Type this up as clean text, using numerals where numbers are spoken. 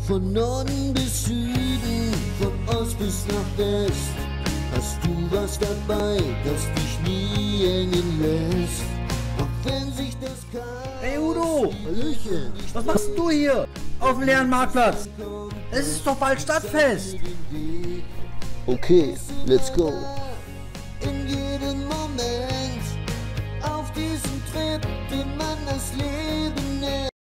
Von Norden bis Süden, von Ost bis nach West, hast du was dabei, das dich nie hängen lässt. Auch wenn sich das Hey Udo, Hallöchen. was machst du hier auf dem leeren Marktplatz? Es ist doch bald Stadtfest. Okay, let's go.